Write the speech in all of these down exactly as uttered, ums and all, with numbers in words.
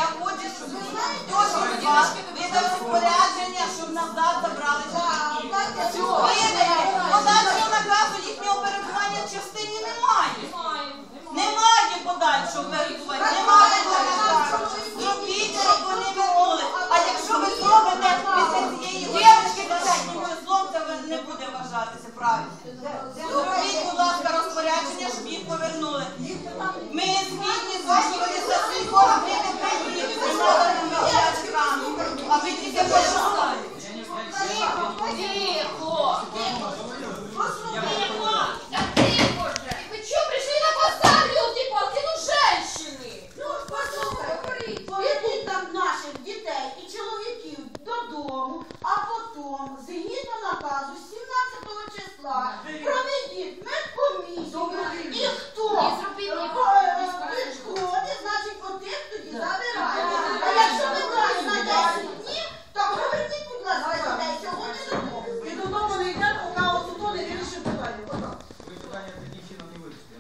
Я хочу, щоб ви видали розпорядження, щоб назад забрали чоловіків. Подальшого наказу їхнього перебування в частині немає. Немає подальшого перебування. Немає наказу. Зробіть, щоб вони вернули. А якщо ви зробите після цієї дівчинки, то злом це не буде вважатися правильно. Зробіть, будь ласка, розпорядження, щоб їх повернули. Ми згідні зважувалися свій корм прийти приїдів, не треба нам виділяти крану. А ви тільки почали. Тихо! Тихо! Тихо! Тихо же! Вы что, пришли на базар, елки-палки, ну женщины! Ну, послухай, ведіть там наших дітей і чоловіків додому, а потім, згідно наказу сімнадцятого числа, проведіть медкомісію. І хто підходить, значить, отих тоді забирають. А якщо ви дасть на десять днів, то поверніть, будь ласка, дітей сьогодні додому. І додому не йде, поки ото не вирішить питання. Ви питання таким чином не вирішите.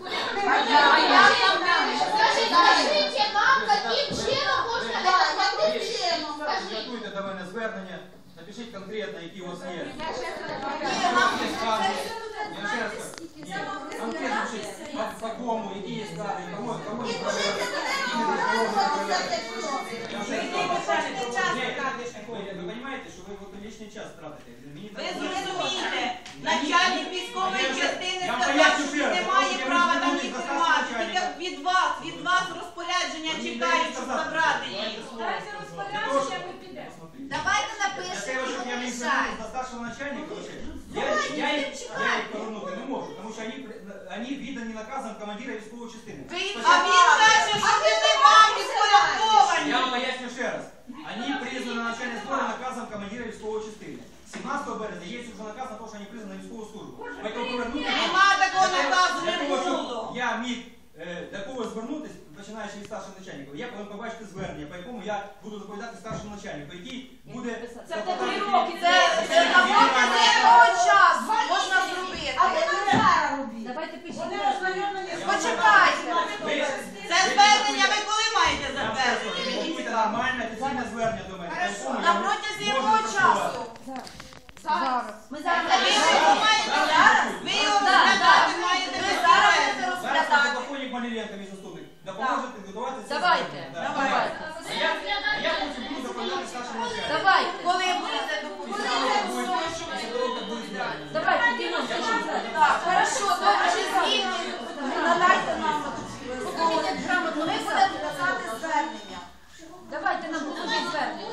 Скажите, скажите нам, каким чином можно это сделать? Підготуйте до мене звернення, напишіть конкретно, які у вас є. Ні, нам Я ще раз кажу, ні, конкретно пишіть, по кому, які є склади, кому, кому не проверяти, які не проверяти. Ви розумієте, що ви лишній час тратите? Ви зрозумієте, начальник військової частини Я вам сказав, поясню що ще раз. не має Я права вам там поясню, їх що тримати. начальника. Тільки від вас, від вас розпорядження чекають, щоб забрати їх. Дайте розпорядження, ми підемо. Давайте Для того, напишем, щоб я не міг мешать. звернутися до старшого начальника, я, я, їх, я їх повернути не можу, тому що вони, вони віддані наказом командира військової частини. А він каже, що ви не вам підпорядковані. Я вам поясню ще раз. Они признаны на начальной сборе наказом командира військової частини. сімнадцятого березня є вже наказ на те, що вони признаны на військову службу. Поэтому повернути... Нема такого наказу, не Для того, щоб було. я міг е, до когось звернутися, починаючи від старшого начальника, я повинен побачити звернення, по якому я буду доповідати старшому начальнику, який буде... Це в три роки. Це, це на протязі якого часу можна зробити. А ви нам зараз робіть. Давайте пишіть. Вони ознайомлені з Почекайте. Ви- Це звернення ви коли маєте Я вам скажу, затвердити? Мені готуйте цікаво. нормальне офіційне звернення до мене. по якому На я протязі можу якого часу? доповідати. Зараз. Ми зараз. Ви його маєте зараз? Ви його розглядати маєте ви зараз будете Зараз розглядати. телефонник Маліренко, мій заступник, допоможете підготувати це Давайте. звернення. Да. Давайте. А я, а я потім буду доповідати старшому начальнику. Давайте. Коли будете доповідати? Давайте, Дімон, пишіть. Так, хорошо, добре, ви згідні. Надайте нам Покажіть грамотно. ми будемо писати звернення. Давайте нам покажіть звернення.